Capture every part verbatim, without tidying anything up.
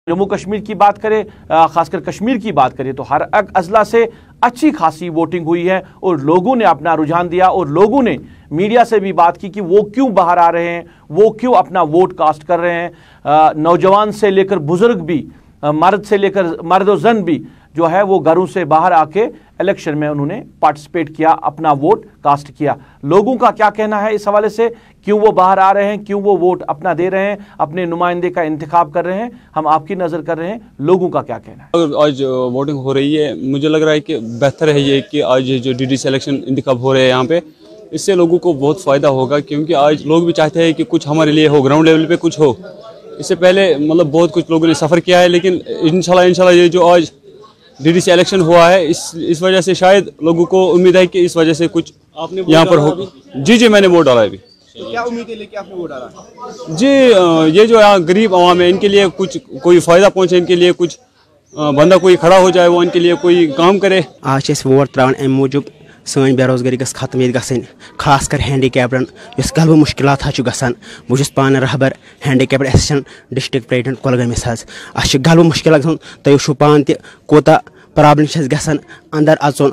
जम्मू कश्मीर की बात करें, खासकर कश्मीर की बात करें, तो हर एक अजला से अच्छी खासी वोटिंग हुई है और लोगों ने अपना रुझान दिया और लोगों ने मीडिया से भी बात की कि वो क्यों बाहर आ रहे हैं, वो क्यों अपना वोट कास्ट कर रहे हैं। नौजवान से लेकर बुजुर्ग भी, मर्द से लेकर मर्द और जन भी जो है वो घरों से बाहर आके इलेक्शन में उन्होंने पार्टिसिपेट किया, अपना वोट कास्ट किया। लोगों का क्या कहना है इस हवाले से, क्यों वो बाहर आ रहे हैं, क्यों वो वोट अपना दे रहे हैं, अपने नुमाइंदे का इंतखाब कर रहे हैं, हम आपकी नज़र कर रहे हैं लोगों का क्या कहना है। आज वोटिंग हो रही है, मुझे लग रहा है कि बेहतर है ये कि आज जो डी डी सी इलेक्शन इंतखाब हो रहे हैं यहाँ पे, इससे लोगों को बहुत फ़ायदा होगा, क्योंकि आज लोग भी चाहते हैं कि कुछ हमारे लिए हो, ग्राउंड लेवल पे कुछ हो। इससे पहले मतलब बहुत कुछ लोगों ने सफ़र किया है, लेकिन इंशाल्लाह इंशाल्लाह ये जो आज डी डी सी इलेक्शन हुआ है, इस इस वजह से शायद लोगों को उम्मीद है कि इस वजह से कुछ आपने यहाँ पर हो। जी जी मैंने वोट डाला है अभी। तो क्या उम्मीद है लेके आपने वोट डाला? जी ये जो यहाँ गरीब आवाम है इनके लिए कुछ कोई फ़ायदा पहुँचे, इनके लिए कुछ बंदा कोई खड़ा हो जाए, वो इनके लिए कोई काम करे। आज वोट त्रावन अमि मूजूब सन बेरोजगारी गस खत्म ये गसन, खास कर हैंडीकैप्डन यस गलब मुश्किलात गसान। बहुत पान रहबर हैंडीकैप्ड एसोसिएशन डिस्ट्रिक्ट प्रेसिडेंट कुलगामिस अस गलब मुश्किल गसान। तुम वो पान तोता प्रॉब्लम गसान अंदर अचुन।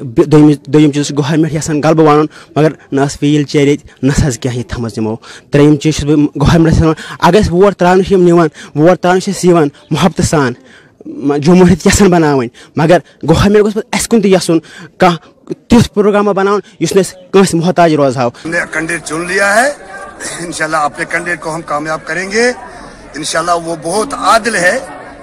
दोम चीज गवर्नमेंट यसान गलब वन, मगर न व्हील चेयर न क्या थम तमो। त्रेम चीज गवर्नमेंट अगर वोट त्रावन वोट त्रावन मोहब्बत सान जमहूरियत यसान बनावन, मगर गवर्नमेंट गोस अस कुन यसन कह तिथ प्रोग्राम बनावन युस मोहताज रोज हाव। हमने कैंडिडेट चुन लिया है, इंशाल्लाह अपने कैंडिडेट को हम कामयाब करेंगे। इंशाल्लाह वो बहुत आदिल है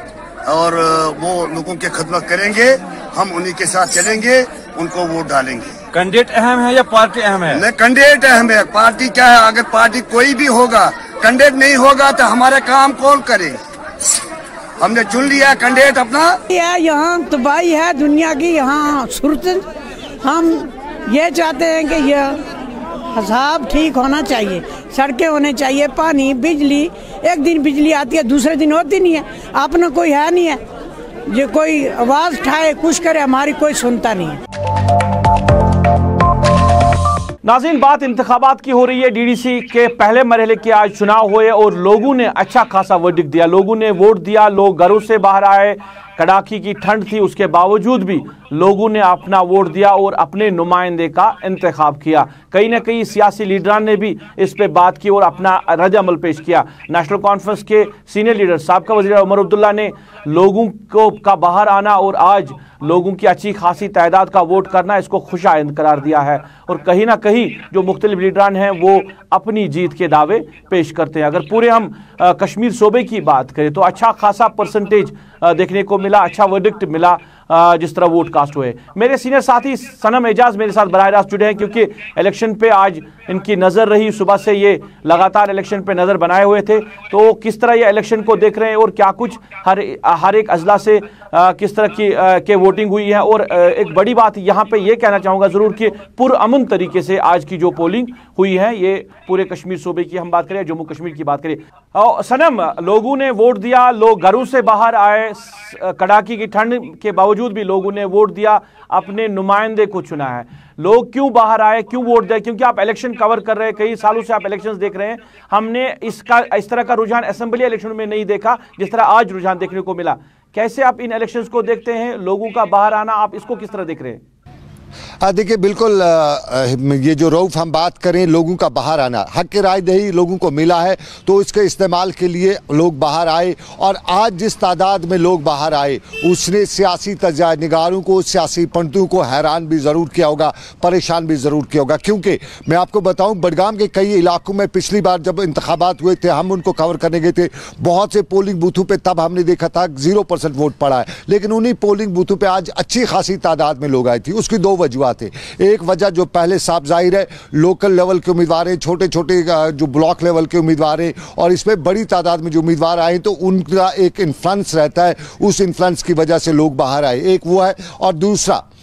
और वो लोगों की खिदमत करेंगे, हम उन्हीं के साथ चलेंगे, उनको वोट डालेंगे। कैंडिडेट अहम है या पार्टी अहम है? नहीं, कैंडिडेट अहम है। पार्टी क्या है, अगर पार्टी कोई भी होगा, कैंडिडेट नहीं होगा तो हमारे काम कौन करे। हमने चुन लिया कैंडिडेट अपना। यहाँ तबाही है दुनिया की, यहाँ सूरत हम ये चाहते हैं कि यह हिसाब ठीक होना चाहिए, सड़कें होने चाहिए, पानी, बिजली। एक दिन बिजली आती है, दूसरे दिन होती नहीं है। अपना कोई है नहीं है जो कोई आवाज उठाए कुछ करे, हमारी कोई सुनता नहीं है। नाज़रीन, बात इंतखाबात की हो रही है। डी डी सी के पहले मरहले के आज चुनाव हुए और लोगों ने अच्छा खासा वर्डिक्ट दिया, लोगों ने वोट दिया, लोग घरों से बाहर आए। कड़ाकी की ठंड थी, उसके बावजूद भी लोगों ने अपना वोट दिया और अपने नुमाइंदे का इंतखाब किया। कहीं ना कहीं सियासी लीडरान ने भी इस पे बात की और अपना रद्द अमल पेश किया। नेशनल कॉन्फ्रेंस के सीनियर लीडर साबिक़ा वज़ीर उमर अब्दुल्ला ने लोगों को का बाहर आना और आज लोगों की अच्छी खासी तादाद का वोट करना, इसको खुशाइंद करार दिया है। और कहीं ना कहीं जो मुख्तलिफ लीडरान हैं वो अपनी जीत के दावे पेश करते हैं। अगर पूरे हम आ, कश्मीर सूबे की बात करें तो अच्छा खासा परसेंटेज देखने को मिला, अच्छा वर्डिक्ट मिला जिस तरह वोट कास्ट हुए। मेरे सीनियर साथी सनम एजाज मेरे साथ बराह रास्त जुड़े हैं, क्योंकि इलेक्शन पे आज इनकी नज़र रही, सुबह से ये लगातार इलेक्शन पे नज़र बनाए हुए थे। तो किस तरह ये इलेक्शन को देख रहे हैं और क्या कुछ हर हर एक अजला से आ, किस तरह की आ, के वोटिंग हुई है। और आ, एक बड़ी बात यहाँ पे ये कहना चाहूँगा ज़रूर कि पुरअमन तरीके से आज की जो पोलिंग हुई है, ये पूरे कश्मीर सूबे की हम बात करें, जम्मू कश्मीर की बात करें। और सनम, लोगों ने वोट दिया, लोग घरों से बाहर आए, कड़ाकी की ठंड के बावजूद भी लोगों ने वोट दिया, अपने नुमाइंदे को चुना है। लोग क्यों बाहर आए, क्यों वोट दिया? क्योंकि आप इलेक्शन कवर कर रहे हैं, कई सालों से आप इलेक्शंस देख रहे हैं। हमने इसका इस तरह का रुझान असेंबली इलेक्शन में नहीं देखा जिस तरह आज रुझान देखने को मिला। कैसे आप इन इलेक्शंस को देखते हैं, लोगों का बाहर आना, आप इसको किस तरह देख रहे हैं? देखिए, बिल्कुल ये जो रऊफ हम बात करें, लोगों का बाहर आना, हक की राय दही लोगों को मिला है तो इसके इस्तेमाल के लिए लोग बाहर आए। और आज जिस तादाद में लोग बाहर आए उसने सियासी तजानिगारों को, सियासी पंडितों को हैरान भी ज़रूर किया होगा, परेशान भी ज़रूर किया होगा। क्योंकि मैं आपको बताऊं, बडगाम के कई इलाकों में पिछली बार जब इंतखाबात हुए थे, हम उनको कवर करने गए थे, बहुत से पोलिंग बूथों पर तब हमने देखा था जीरो परसेंट वोट पड़ा है, लेकिन उन्हीं पोलिंग बूथों पर आज अच्छी खासी तादाद में लोग आए थे। उसकी दो वजूहत है। एक वजह जो पहले साफ जाहिर है, लोकल लेवल के उम्मीदवार हैं, छोटे छोटे जो ब्लॉक लेवल के उम्मीदवार हैं, और इसमें बड़ी तादाद में जो उम्मीदवार आए तो उनका एक इन्फ्लुएंस रहता है, उस इन्फ्लुएंस की वजह से लोग बाहर आए, एक वो है। और दूसरा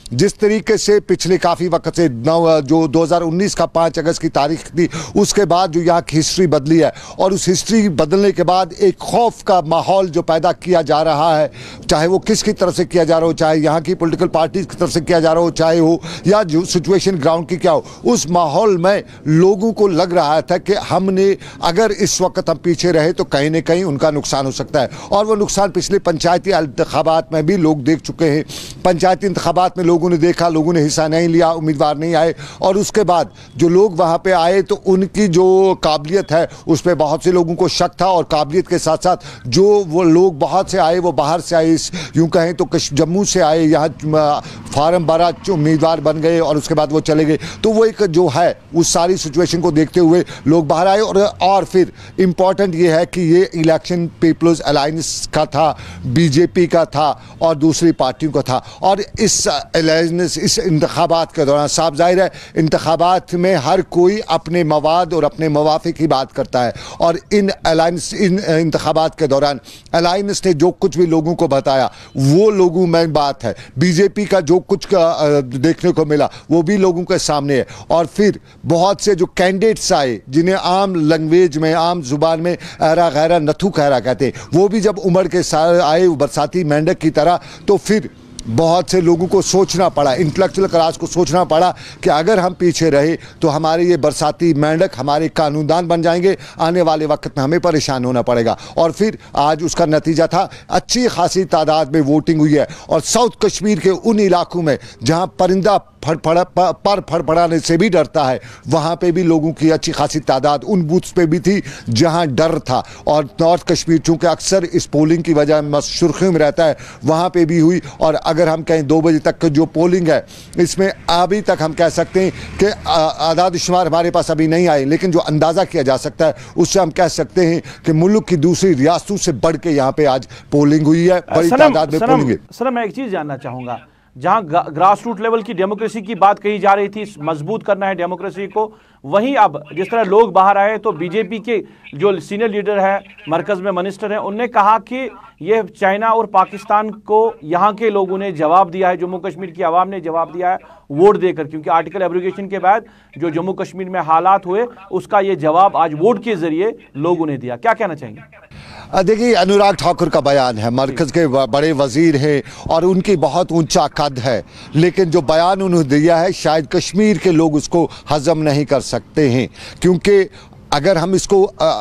जिस तरीके से पिछले काफ़ी वक्त से नौ जो दो हज़ार उन्नीस का पाँच अगस्त की तारीख थी, उसके बाद जो यहाँ की हिस्ट्री बदली है और उस हिस्ट्री बदलने के बाद एक खौफ का माहौल जो पैदा किया जा रहा है, चाहे वो किसकी तरफ से किया जा रहा हो, चाहे यहाँ की पॉलिटिकल पार्टीज की तरफ से किया जा रहा हो, चाहे हो या जो सिचुएशन ग्राउंड की क्या हो, उस माहौल में लोगों को लग रहा था कि हमने अगर इस वक्त हम पीछे रहे तो कहीं ना कहीं उनका नुकसान हो सकता है। और वो नुकसान पिछले पंचायती इंतखाबात में भी लोग देख चुके हैं। पंचायती इंतखाबात में लोगों ने देखा, लोगों ने हिस्सा नहीं लिया, उम्मीदवार नहीं आए, और उसके बाद जो लोग वहाँ पे आए तो उनकी जो काबिलियत है उस पर बहुत से लोगों को शक था। और काबिलियत के साथ साथ जो वो लोग बहुत से आए, वो बाहर से आए, यूँ कहें तो जम्मू से आए, यहाँ फार्म भरा, उम्मीदवार बन गए और उसके बाद वो चले गए। तो वो एक जो है उस सारी सिचुएशन को देखते हुए लोग बाहर आए। और और फिर इम्पॉर्टेंट ये है कि ये इलेक्शन पीपल्स अलायंस का था, बीजेपी का था और दूसरी पार्टियों का था। और इस अलायंस इस इंतखाबात के दौरान साफ जाहिर है इंतखाबात में हर कोई अपने मवाद और अपने मवाफे की बात करता है। और इन अलायंस इन इंतखाबात के दौरान अलायंस ने जो कुछ भी लोगों को बताया वो लोगों में बात है। बीजेपी का जो कुछ देखने को मिला वो भी लोगों के सामने है। और फिर बहुत से जो कैंडिडेट्स आए जिन्हें आम लैंग्वेज में, आम जुबान में ऐरा गैरा नथु खैरा कहते हैं, वो भी जब उमड़ के साथ आए बरसाती मेंढक की तरह, तो फिर बहुत से लोगों को सोचना पड़ा, इंटेलेक्चुअल क्लास को सोचना पड़ा कि अगर हम पीछे रहे तो हमारे ये बरसाती मेंढक हमारे कानूनदान बन जाएंगे, आने वाले वक्त में हमें परेशान होना पड़ेगा। और फिर आज उसका नतीजा था, अच्छी खासी तादाद में वोटिंग हुई है। और साउथ कश्मीर के उन इलाकों में जहां परिंदा फड़फड़ा पर फड़फड़ाने से भी डरता है, वहाँ पे भी लोगों की अच्छी खासी तादाद उन बूथ्स पे भी थी जहाँ डर था। और नॉर्थ कश्मीर चूँकि अक्सर इस पोलिंग की वजह सुर्खियों में रहता है, वहाँ पे भी हुई। और अगर हम कहें दो बजे तक जो पोलिंग है, इसमें अभी तक हम कह सकते हैं कि आदाद शुमार हमारे पास अभी नहीं आए, लेकिन जो अंदाज़ा किया जा सकता है उससे हम कह सकते हैं कि मुल्क की दूसरी रियासतों से बढ़ के यहाँ पे आज पोलिंग हुई है, बड़ी तादाद में पोलिंग है। सर, मैं एक चीज़ जानना चाहूँगा, जहां ग्रास रूट लेवल की डेमोक्रेसी की बात कही जा रही थी, मजबूत करना है डेमोक्रेसी को, वहीं अब जिस तरह लोग बाहर आए तो बीजेपी के जो सीनियर लीडर है, मरकज में मिनिस्टर हैं, उनने कहा कि ये चाइना और पाकिस्तान को यहाँ के लोगों ने जवाब दिया है, जम्मू कश्मीर की आवाम ने जवाब दिया है वोट देकर, क्योंकि आर्टिकल एब्रोगेशन के बाद जो जम्मू कश्मीर में हालात हुए उसका ये जवाब आज वोट के जरिए लोगों ने दिया। क्या कहना चाहेंगे? देखिए, अनुराग ठाकुर का बयान है, मरकज़ के बड़े वजीर हैं और उनकी बहुत ऊंचा कद है, लेकिन जो बयान उन्होंने दिया है शायद कश्मीर के लोग उसको हजम नहीं कर सकते हैं। क्योंकि अगर हम इसको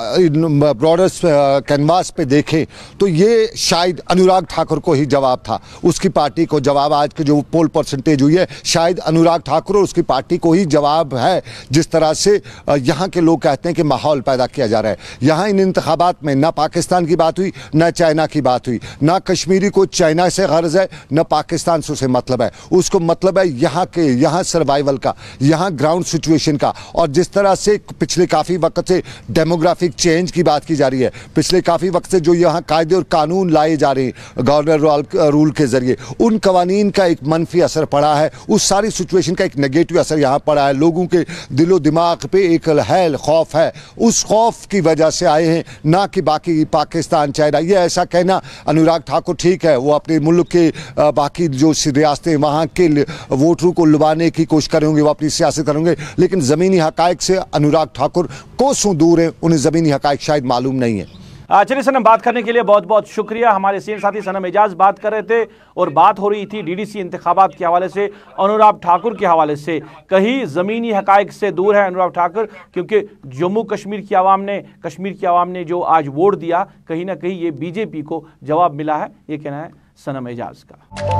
ब्रॉडर कैनवास पे देखें तो ये शायद अनुराग ठाकुर को ही जवाब था, उसकी पार्टी को जवाब। आज के जो पोल परसेंटेज हुई है शायद अनुराग ठाकुर और उसकी पार्टी को ही जवाब है, जिस तरह से यहाँ के लोग कहते हैं कि माहौल पैदा किया जा रहा है। यहाँ इन इंतखाबात में ना पाकिस्तान की बात हुई, ना चाइना की बात हुई, ना कश्मीरी को चाइना से गर्ज है, ना पाकिस्तान से उसे मतलब है। उसको मतलब है यहाँ के यहाँ सर्वाइवल का, यहाँ ग्राउंड सिचुएशन का। और जिस तरह से पिछले काफ़ी वक्त से डेमोग्राफिक चेंज की बात की जा रही है, पिछले काफ़ी वक्त से जो यहाँ कायदे और कानून लाए जा रहे हैं गवर्नर रूल के जरिए, उन कवानीन का एक मनफी असर पड़ा है, उस सारी सिचुएशन का एक नेगेटिव असर यहाँ पड़ा है। लोगों के दिलो दिमाग पे एक है खौफ है, उस खौफ की वजह से आए हैं, ना कि बाकी पाकिस्तान चाइना। ये ऐसा कहना अनुराग ठाकुर ठीक है, वो अपने मुल्क के बाकी जो रियासतें वहाँ के वोटरों को लुभाने की कोशिश करेंगे, वो अपनी सियासत करेंगे, लेकिन ज़मीनी हकायक से अनुराग ठाकुर कोसों दूर है, उन्हें ज़मीनी हकायक शायद मालूम नहीं है। चलिए सनम, बात करने के लिए बहुत बहुत शुक्रिया। हमारे सीनियर साथी सनम एजाज बात कर रहे थे और बात हो रही थी डीडीसी इंतखाबात के हवाले से, अनुराग ठाकुर के हवाले से। कहीं ज़मीनी हकायक से दूर है अनुराग ठाकुर, क्योंकि जम्मू कश्मीर की आवाम ने कश्मीर की आवाम ने जो आज वोट दिया, कहीं ना कहीं ये बीजेपी को जवाब मिला है, ये कहना है सनम एजाज का।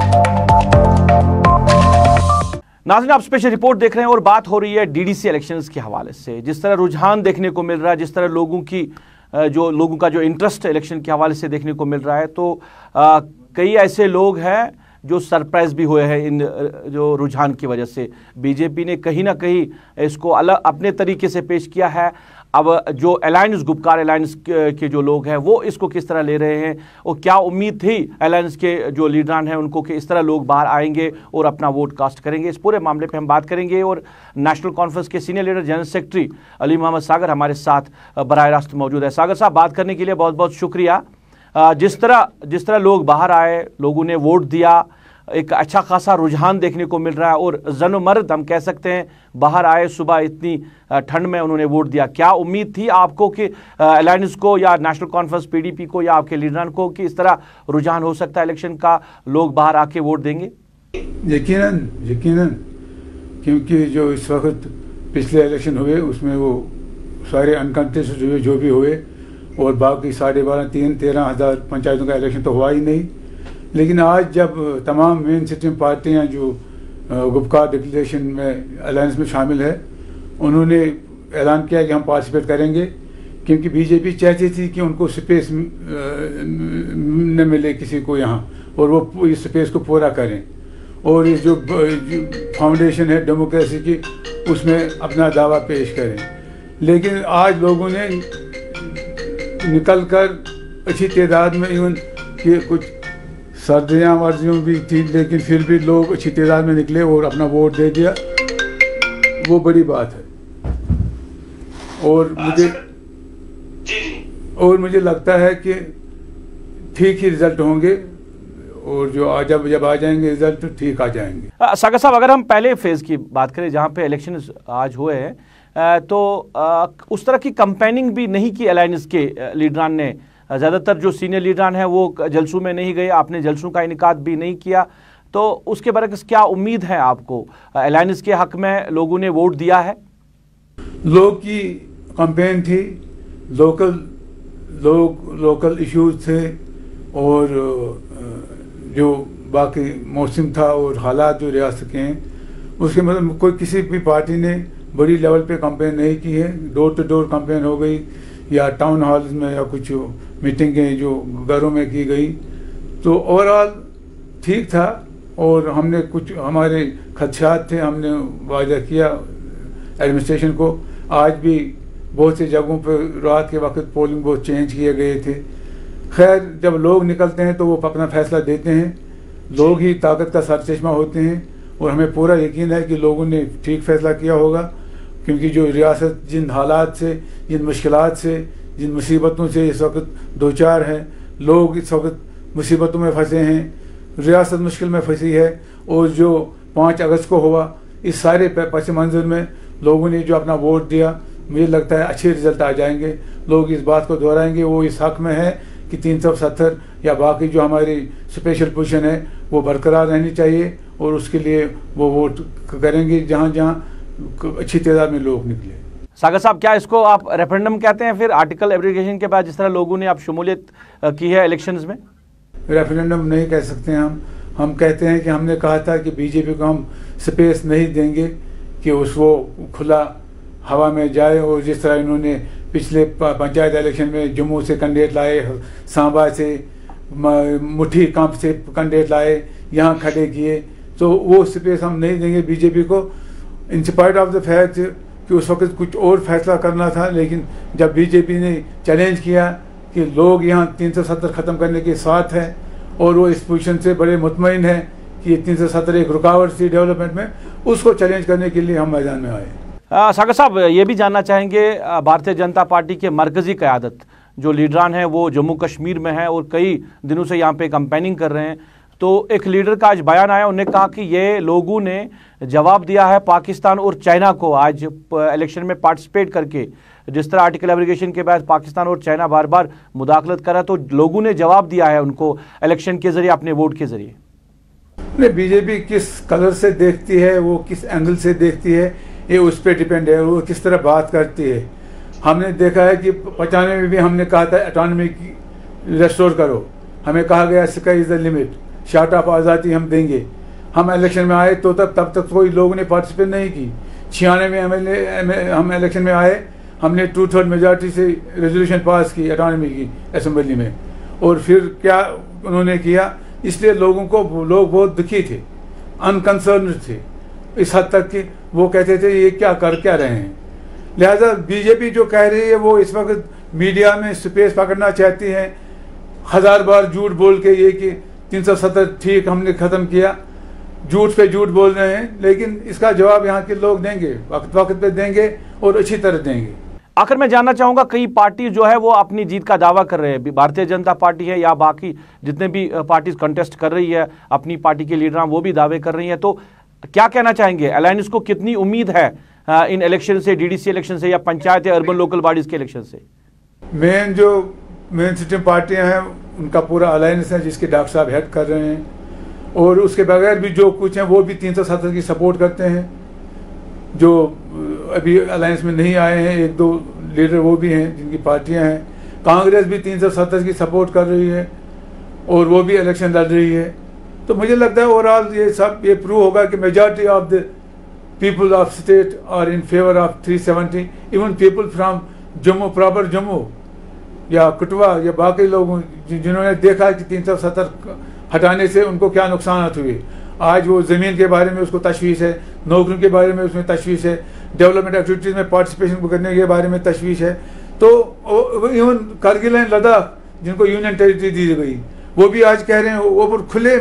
नाज़रीन, आप स्पेशल रिपोर्ट देख रहे हैं और बात हो रही है डीडीसी इलेक्शंस के हवाले से। जिस तरह रुझान देखने को मिल रहा है, जिस तरह लोगों की जो लोगों का जो इंटरेस्ट इलेक्शन के हवाले से देखने को मिल रहा है, तो आ, कई ऐसे लोग हैं जो सरप्राइज भी हुए हैं इन जो रुझान की वजह से। बीजेपी ने कहीं ना कहीं इसको अलग अपने तरीके से पेश किया है। अब जो अलायंस गुपकार अलायंस के जो लोग हैं वो इसको किस तरह ले रहे हैं, और क्या उम्मीद थी अलायंस के जो लीडरान हैं उनको कि इस तरह लोग बाहर आएंगे और अपना वोट कास्ट करेंगे, इस पूरे मामले पे हम बात करेंगे। और नेशनल कॉन्फ्रेंस के senior leader general secretary Ali Mohammad Sagar हमारे साथ बराह रास्त मौजूद है। सागर साहब, बात करने के लिए बहुत बहुत शुक्रिया। जिस तरह जिस तरह लोग बाहर आए, लोगों ने वोट दिया, एक अच्छा खासा रुझान देखने को मिल रहा है और जन मर्द हम कह सकते हैं बाहर आए सुबह इतनी ठंड में उन्होंने वोट दिया। क्या उम्मीद थी आपको कि अलायंस को या नेशनल कॉन्फ्रेंस पीडीपी को या आपके लीडरान को कि इस तरह रुझान हो सकता है इलेक्शन का, लोग बाहर आके वोट देंगे? यकीनन यकीनन, क्योंकि जो इस वक्त पिछले इलेक्शन हुए उसमें वो सारे अनकंटेस्टेड हुए जो भी हुए, और बाकी साढ़े बारह तीन तेरह हज़ार पंचायतों का इलेक्शन तो हुआ ही नहीं। लेकिन आज जब तमाम मेन स्ट्रीम पार्टियां जो गुपकार डिक्लेरेशन में अलायंस में शामिल है, उन्होंने ऐलान किया कि हम पार्टिसिपेट करेंगे, क्योंकि बीजेपी चाहती थी कि उनको स्पेस न मिले किसी को यहाँ, और वो इस स्पेस को पूरा करें और इस जो फाउंडेशन है डेमोक्रेसी की उसमें अपना दावा पेश करें। लेकिन आज लोगों ने निकल कर अच्छी तादाद में, इवन कि कुछ सर्दियाँ वर्जियों भी थी, लेकिन फिर भी लोग अच्छी तादाद में निकले और अपना वोट दे दिया, वो बड़ी बात है। और मुझे और मुझे लगता है कि ठीक ही रिजल्ट होंगे, और जो आज जब जब आ जाएंगे रिजल्ट तो ठीक आ जाएंगे। सागर साहब, अगर हम पहले फेज की बात करें जहां पे इलेक्शन आज हुए हैं, तो उस तरह की कंपेनिंग भी नहीं की अलायंस के लीडरान ने। ज़्यादातर जो सीनियर लीडरान हैं वो जलसों में नहीं गए, आपने जलसों का इनेकाद भी नहीं किया, तो उसके बरक्स क्या उम्मीद है आपको? अलायंस के हक में लोगों ने वोट दिया है? लोग की कंपेन थी, लोकल लोग लोकल इश्यूज थे, और जो बाकी मौसम था और हालात जो रियासत के हैं, उसके मतलब कोई किसी भी पार्टी ने बड़ी लेवल पे कंपेन नहीं की है। डोर टू डोर कंपेन हो गई या टाउन हॉल्स में या कुछ मीटिंगें जो घरों में की गई, तो ओवरऑल ठीक था। और हमने कुछ हमारे खदशात थे, हमने वायदा किया एडमिनिस्ट्रेशन को। आज भी बहुत सी जगहों पर रात के वक्त पोलिंग बहुत चेंज किए गए थे। खैर, जब लोग निकलते हैं तो वो अपना फैसला देते हैं, लोग ही ताकत का सरचश्मा होते हैं, और हमें पूरा यकीन है कि लोगों ने ठीक फैसला किया होगा, क्योंकि जो रियासत जिन हालात से, जिन मुश्किलात से, जिन मुसीबतों से इस वक्त दो चार हैं, लोग इस वक्त मुसीबतों में फंसे हैं, रियासत मुश्किल में फंसी है, और जो पाँच अगस्त को हुआ इस सारे पस मंज़र में लोगों ने जो अपना वोट दिया, मुझे लगता है अच्छे रिजल्ट आ जाएंगे। लोग इस बात को दोहराएंगे, वो इस हक में है कि तीन सौ सत्तर या बाकी जो हमारी स्पेशल पोजीशन है वो बरकरार रहनी चाहिए, और उसके लिए वो वोट करेंगे जहाँ जहाँ अच्छी तादाद में लोग निकले। सागर साहब, क्या इसको आप रेफरेंडम कहते हैं फिर आर्टिकल एब्रीगेशन के बाद, जिस तरह लोगों ने आप शमूलियत की है इलेक्शंस में? रेफरेंडम नहीं कह सकते हैं हम हम कहते हैं कि हमने कहा था कि बीजेपी को हम स्पेस नहीं देंगे कि उस वो खुला हवा में जाए, और जिस तरह इन्होंने पिछले पंचायत इलेक्शन में जम्मू से कैंडिडेट लाए, सांबा से, मुट्ठी कांप से कैंडिडेट लाए, यहाँ खड़े किए, तो वो स्पेस हम नहीं देंगे बीजेपी को। In spite of the fact कि उस वक्त कुछ और फैसला करना था, लेकिन जब बीजेपी ने चैलेंज किया कि लोग यहाँ तीन सौ सत्तर ख़त्म करने के साथ हैं, और वो इस पोजीशन से बड़े मुतमईन है कि तीन सौ सत्तर एक रुकावट थी डेवलपमेंट में, उसको चैलेंज करने के लिए हम मैदान में आए। सागर साहब, ये भी जानना चाहेंगे, भारतीय जनता पार्टी के मरकजी क़यादत जो लीडरान हैं वो जम्मू कश्मीर में हैं और कई दिनों से यहाँ पे कैंपेनिंग कर रहे हैं, तो एक लीडर का आज बयान आया, उन्होंने कहा कि ये लोगों ने जवाब दिया है पाकिस्तान और चाइना को आज इलेक्शन में पार्टिसिपेट करके। जिस तरह आर्टिकल एब्रीगेशन के बाद पाकिस्तान और चाइना बार बार मुदाखलत करा, तो लोगों ने जवाब दिया है उनको इलेक्शन के जरिए, अपने वोट के जरिए। नहीं, बीजेपी किस कलर से देखती है, वो किस एंगल से देखती है, ये उस पर डिपेंड है, वो किस तरह बात करती है। हमने देखा है कि पचानवे में भी हमने कहा था एटॉनमी रेस्टोर करो, हमें कहा गया sky is the limit, short of आज़ादी हम देंगे। हम इलेक्शन में आए तो तब तब तक कोई लोगों ने पार्टिसिपेट नहीं की। छियानवे में हम इलेक्शन में आए, हमने टू थर्ड मेजॉरिटी से रेजोल्यूशन पास की एटॉनमी की असेंबली में, और फिर क्या उन्होंने किया, इसलिए लोगों को लोग बहुत दुखी थे, अनकंसर्न थे इस हद तक कि वो कहते थे ये क्या कर क्या रहे हैं। लिहाजा बीजेपी जो कह रही है वो इस वक्त मीडिया में स्पेस पकड़ना चाहती है, हजार बार झूठ बोल के ये कि तीन सौ सत्तर ठीक हमने ख़त्म किया, झूठ पे झूठ बोल रहे हैं, लेकिन इसका जवाब यहाँ के लोग देंगे, वक्त वक्त पे देंगे और अच्छी तरह देंगे। आखिर मैं जानना चाहूंगा, कई पार्टी जो है वो अपनी जीत का दावा कर रहे हैं, भारतीय जनता पार्टी है या बाकी जितने भी पार्टी कंटेस्ट कर रही है, अपनी पार्टी के लीडर वो भी दावे कर रही है, तो क्या कहना चाहेंगे? अलायंस को कितनी उम्मीद है इन इलेक्शन से, डीडीसी इलेक्शन से या पंचायत या अर्बन लोकल बॉडीज के इलेक्शन से? मेन जो मेन सिस्टम पार्टियां हैं उनका पूरा अलायंस है जिसके डॉक्टर साहब हेड कर रहे हैं, और उसके बगैर भी जो कुछ हैं वो भी तीन सौ सत्तर की सपोर्ट करते हैं। जो अभी अलायंस में नहीं आए हैं एक दो लीडर वो भी हैं जिनकी पार्टियां हैं। कांग्रेस भी तीन सौ सत्तर की सपोर्ट कर रही है और वो भी इलेक्शन लड़ रही है। तो मुझे लगता है ओवरऑल ये सब ये प्रूव होगा कि majority of the people of state are in favour of three seventy. Even people from Jammu, proper Jammu या कठुआ या बाकी लोग जिन्होंने देखा कि तीन सौ सत्तर हटाने से उनको क्या नुकसान हुए, आज वो ज़मीन के बारे में उसको तशवीश है, नौकरियों के बारे में उसमें तशवीश है, डेवलपमेंट एक्टिविटीज़ में पार्टिसिपेशन करने के बारे में तशवीश है। तो इवन कारगिल एंड लद्दाख जिनको यूनियन टेरिटरी दी गई वो भी आज कह रहे हैं, वो पर खुले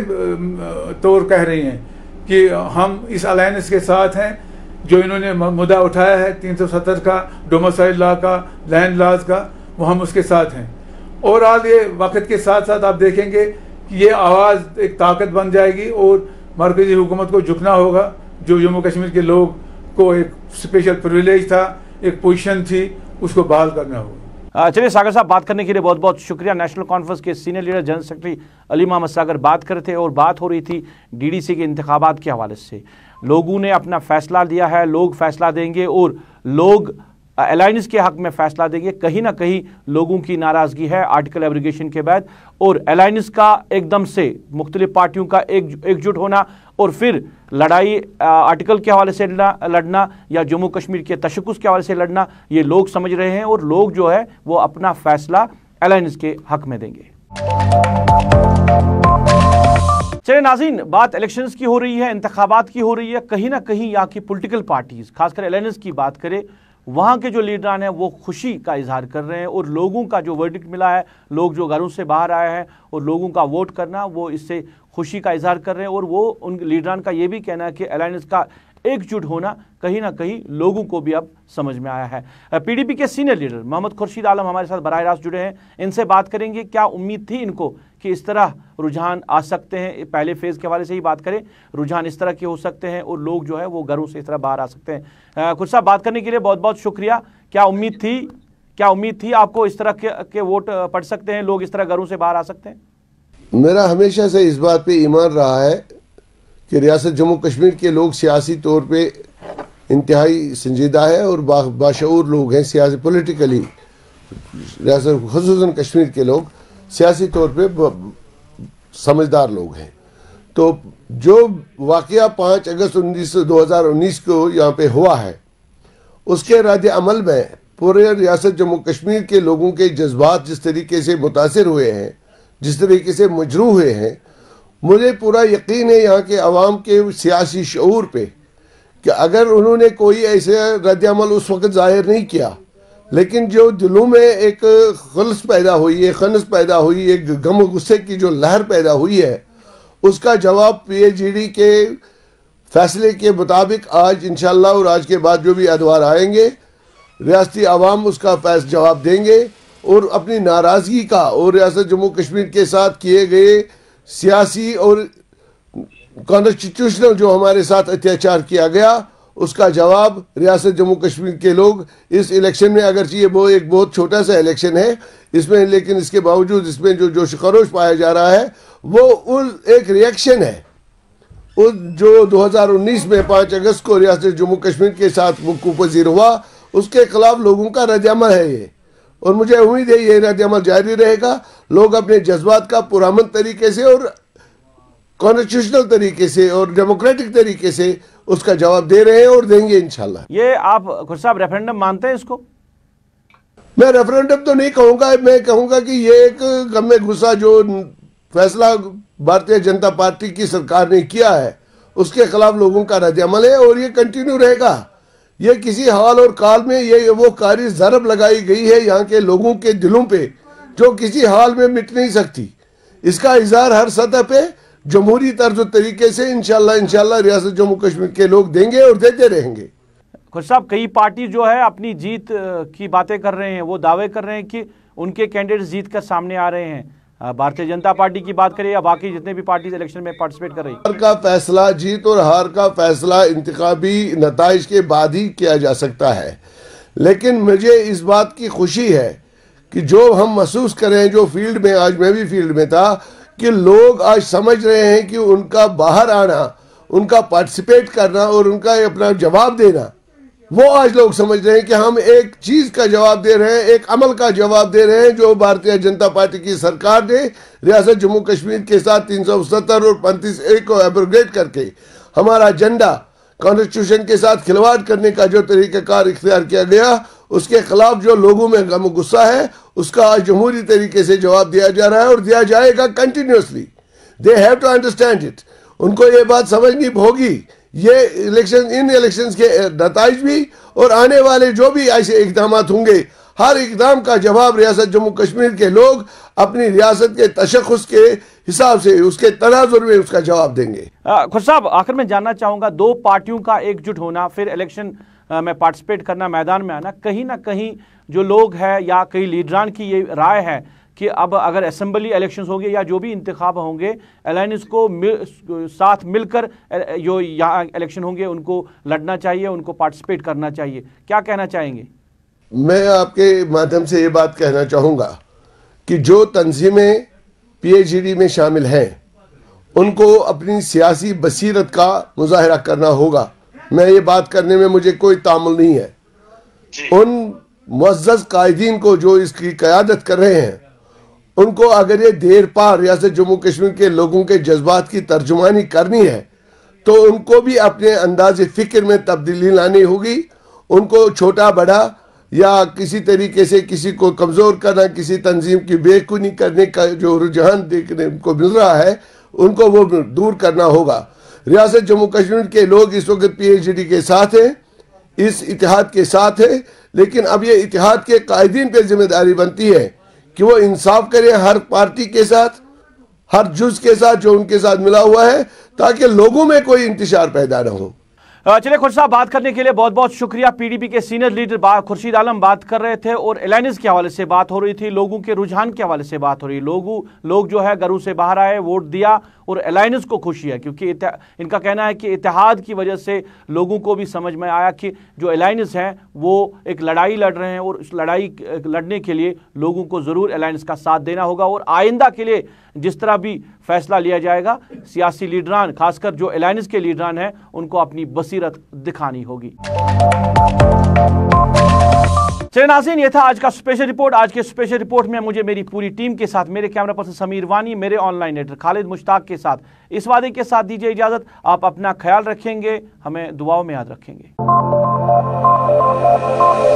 तौर कह रही हैं कि हम इस अलायंस के साथ हैं जो इन्होंने मुद्दा उठाया है तीन सौ सत्तर का, डोमिसाइल लॉ का, लैंड लॉज का, वो हम उसके साथ हैं। ओवरऑल ये वक्त के साथ साथ आप देखेंगे कि ये आवाज़ एक ताकत बन जाएगी और मरकजी हुकूमत को झुकना होगा। जो जम्मू कश्मीर के लोग को एक स्पेशल प्रिविलेज था, एक पोजीशन थी, उसको बहाल करना होगा। चलिए सागर साहब, बात करने के लिए बहुत बहुत शुक्रिया। नेशनल कॉन्फ्रेंस के senior leader general secretary Ali Mohammad Sagar बात कर रहे थे और बात हो रही थी डीडीसी के इंतखाबात के हवाले से। लोगों ने अपना फैसला दिया है, लोग फैसला देंगे और लोग अलायंस के हक में फैसला देंगे। कहीं ना कहीं लोगों की नाराज़गी है आर्टिकल एब्रिगेशन के बाद, और अलायंस का एकदम से मुख्तलिफ पार्टियों का एक एकजुट होना और फिर लड़ाई आर्टिकल के हवाले से लड़ना या जम्मू कश्मीर के तशक्कुस के हवाले से लड़ना, ये लोग समझ रहे हैं और लोग जो है वो अपना फैसला अलायंस के हक में देंगे। चलिए नाज़रीन, बात इलेक्शंस की हो रही है, इंतखाबात की हो रही है। कहीं ना कहीं यहाँ की पॉलिटिकल पार्टीज, खासकर अलायंस की बात करें, वहाँ के जो लीडरान हैं वो खुशी का इजहार कर रहे हैं और लोगों का जो वर्डिक्ट मिला है, लोग जो घरों से बाहर आए हैं और लोगों का वोट करना, वो इससे खुशी का इजहार कर रहे हैं। और वो उन लीडरान का ये भी कहना है कि अलायंस का एकजुट होना कहीं ना कहीं लोगों को भी अब समझ में आया है। पीडीपी के सीनियर लीडर मोहम्मद खुर्शीद आलम हमारे साथ बराह रास्त जुड़े हैं, इनसे बात करेंगे क्या उम्मीद थी इनको कि इस तरह रुझान आ सकते हैं। पहले फेज़ के हवाले से ही बात करें, रुझान इस तरह के हो सकते हैं और लोग जो है वो घरों से इस तरह बाहर आ सकते हैं। खुर्शीद साहब, बात करने के लिए बहुत बहुत शुक्रिया। क्या उम्मीद थी क्या उम्मीद थी आपको इस तरह के, के वोट पड़ सकते हैं, लोग इस तरह घरों से बाहर आ सकते हैं? मेरा हमेशा से इस बात पे ईमान रहा है कि रियासत जम्मू कश्मीर के लोग सियासी तौर पे इंतहाई संजीदा है और बा, बाशऊर लोग हैं। सियासी पॉलिटिकली रियासत खुसूसन कश्मीर के लोग सियासी तौर पे समझदार लोग हैं। तो जो वाकया पाँच अगस्त उन्नीस दो हज़ार उन्नीस को यहाँ पे हुआ है, उसके रद्द अमल में पूरे रियासत जम्मू कश्मीर के लोगों के जज्बात जिस तरीके से मुतासिर हुए हैं, जिस तरीके से मजरू हुए हैं, मुझे पूरा यकीन है यहाँ के अवाम के सियासी शऊर पे कि अगर उन्होंने कोई ऐसे रद्द अमल उस वक्त जाहिर नहीं किया, लेकिन जो दिलों में एक खलस पैदा हुई, एक खनस पैदा हुई, एक गम गुस्से की जो लहर पैदा हुई है, उसका जवाब पीएचईडी के फैसले के मुताबिक आज इंशाल्लाह और आज के बाद जो भी अदवार आएंगे, रियासती अवाम उसका फैस जवाब देंगे और अपनी नाराज़गी का और रियासत जम्मू कश्मीर के साथ किए गए सियासी और कॉन्स्टिट्यूशनल जो हमारे साथ अत्याचार किया गया, उसका जवाब रियासत जम्मू कश्मीर के लोग इस इलेक्शन में, अगर ये वो एक बहुत छोटा सा इलेक्शन है इसमें, लेकिन इसके बावजूद इसमें जो जोश खरोश पाया जा रहा है वो उन एक रिएक्शन है उस जो दो हज़ार उन्नीस में पाँच अगस्त को रियासत जम्मू कश्मीर के साथ वकूफ़ पज़ीर हुआ, उसके खिलाफ लोगों का रद्द-ए-अमल है ये। और मुझे उम्मीद है ये रद्द-ए-अमल जारी रहेगा। लोग अपने जज्बात का पुरअमन तरीके से और कॉन्स्टिट्यूशनल तरीके से और डेमोक्रेटिक तरीके से उसका जवाब दे रहे हैं और देंगे इंशाल्लाह। ये आप खुर्शीद साहब रेफरेंडम मानते हैं इसको? मैं रेफरेंडम तो नहीं कहूँगा, मैं कहूँगा कि ये एक गम में गुस्सा जो फैसला भारतीय जनता पार्टी की सरकार ने किया है उसके खिलाफ लोगों का रद्द-ए-अमल है और ये कंटिन्यू रहेगा। ये किसी हाल और काल में ये वो कारी ज़रब लगाई गई है यहाँ के लोगों के दिलों पे जो किसी हाल में मिट नहीं सकती। इसका इज़हार हर सतह पे जमहूरी तर्ज तरीके से इंशाल्लाह इंशाल्लाह रियासत जम्मू कश्मीर के लोग देंगे और देते रहेंगे। खुद साहब, कई पार्टी जो है अपनी जीत की बातें कर रहे हैं, वो दावे कर रहे हैं कि उनके कैंडिडेट जीत कर सामने आ रहे हैं। भारतीय जनता पार्टी की बात करें या बाकी जितने भी पार्टी इलेक्शन में पार्टिसिपेट कर रही है, हार का फैसला, जीत और हार का फैसला इंतखाबी नताइज के बाद ही किया जा सकता है। लेकिन मुझे इस बात की खुशी है कि जो हम महसूस कर रहे हैं, जो फील्ड में, आज मैं भी फील्ड में था, कि लोग आज समझ रहे हैं कि उनका बाहर आना, उनका पार्टिसिपेट करना और उनका अपना जवाब देना, वो आज लोग समझ रहे हैं कि हम एक चीज का जवाब दे रहे हैं, एक अमल का जवाब दे रहे हैं जो भारतीय जनता पार्टी की सरकार ने रियासत जम्मू कश्मीर के साथ तीन सौ सत्तर और पैंतीस ए को एब्रोगेट करके हमारा एजेंडा, कॉन्स्टिट्यूशन के साथ खिलवाड़ करने का जो तरीकाकार इख्तियार किया गया, उसके खिलाफ जो लोगों में गम गुस्सा है, उसका आज जमहूरी तरीके से जवाब दिया जा रहा है और दिया जाएगा continuously. They have to understand it. उनको ये बात समझनी होगी, ये इलेक्शन, इन इलेक्शंस के नताइज भी और आने वाले जो भी ऐसे इकदाम होंगे, हर इकदाम का जवाब रियासत जम्मू कश्मीर के लोग अपनी रियासत के तशख़्ख़ुस के हिसाब से, उसके तनाजुर में उसका जवाब देंगे। खुद साहब, आखिर में जानना चाहूँगा, दो पार्टियों का एकजुट होना, फिर इलेक्शन में पार्टिसिपेट करना, मैदान में आना, कहीं ना कहीं जो लोग हैं या कई लीडरान की ये राय है कि अब अगर असेंबली इलेक्शंस होंगे या जो भी इंतखाब होंगे, अलायंस को मिल, साथ मिलकर जो यहाँ इलेक्शन होंगे उनको लड़ना चाहिए, उनको पार्टिसिपेट करना चाहिए। क्या कहना चाहेंगे? मैं आपके माध्यम से ये बात कहना चाहूँगा कि जो तंजीमें पीएचडी में शामिल हैं, उनको अपनी सियासी बसीरत का मुजाहरा करना होगा। मैं ये बात करने में मुझे कोई तामुल नहीं है। उन मुअज़्ज़ज़ कायदीन को जो इसकी क़यादत कर रहे हैं, उनको अगर ये देर पार रियासत जम्मू कश्मीर के लोगों के जज्बात की तर्जुमानी करनी है, तो उनको भी अपने अंदाज फ़िक्र में तब्दीली लानी होगी। उनको छोटा बड़ा या किसी तरीके से किसी को कमज़ोर करना, किसी तंजीम की बेखुनी करने का जो रुझान देखने को मिल रहा है, उनको वो दूर करना होगा। रियासत जम्मू कश्मीर के लोग इस वक्त पीएचडी के साथ हैं, इस इतिहाद के साथ हैं, लेकिन अब ये इतिहाद के कायदीन पे जिम्मेदारी बनती है कि वो इंसाफ करें हर पार्टी के साथ, हर जुज के साथ जो उनके साथ मिला हुआ है, ताकि लोगों में कोई इंतशार पैदा न हो। चलिए खुर्शीद साहब, बात करने के लिए बहुत बहुत शुक्रिया। पीडीपी के सीनियर लीडर खुर्शीद आलम बात कर रहे थे और अलायंस के हवाले से बात हो रही थी, लोगों के रुझान के हवाले से बात हो रही है। लोगों लोग जो है घरों से बाहर आए, वोट दिया और अलायंस को खुशी है, क्योंकि इनका कहना है कि इत्तेहाद की वजह से लोगों को भी समझ में आया कि जो अलायंस है वो एक लड़ाई लड़ रहे हैं और उस लड़ाई लड़ने के लिए लोगों को ज़रूर अलायंस का साथ देना होगा। और आइंदा के लिए जिस तरह भी फैसला लिया जाएगा, सियासी लीडरान, खासकर जो अलायंस के लीडरान हैं, उनको अपनी बसीरत दिखानी होगी। चलिए नाज़रीन, ये था आज का स्पेशल रिपोर्ट। आज के स्पेशल रिपोर्ट में मुझे मेरी पूरी टीम के साथ, मेरे कैमरा पर्सन समीर वानी, मेरे ऑनलाइन एडिटर खालिद मुश्ताक के साथ इस वादे के साथ दीजिए इजाजत। आप अपना ख्याल रखेंगे, हमें दुआओं में याद रखेंगे।